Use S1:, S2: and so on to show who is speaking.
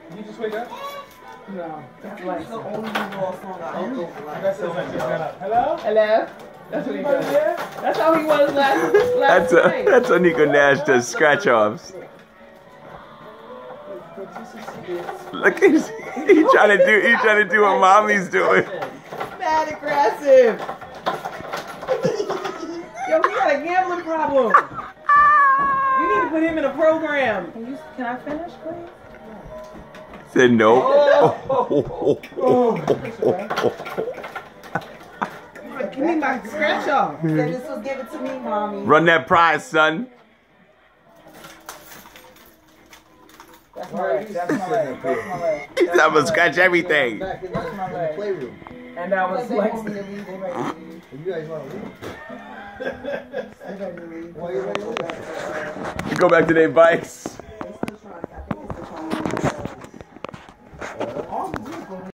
S1: Did you just wake up?
S2: No.
S3: That's like the only song I know.
S1: Hello?
S2: Hello? That's what he does. That's how he was last night.
S4: That's how Nico Nash does scratch offs. Look, he's trying to do what mommy's doing.
S2: Mad aggressive. Yo, he got a gambling problem. You need to put him in a program. Can I finish, please?
S4: Said no.
S2: Give me my scratch off.
S3: Say this was given to me, mommy.
S4: Run that prize, son.
S2: That's my leg. That's my leg. That's my leg.
S4: He's gonna scratch everything.
S1: That's my playroom.
S2: And that was like.
S1: You guys want to leave?
S4: Go back to their bikes.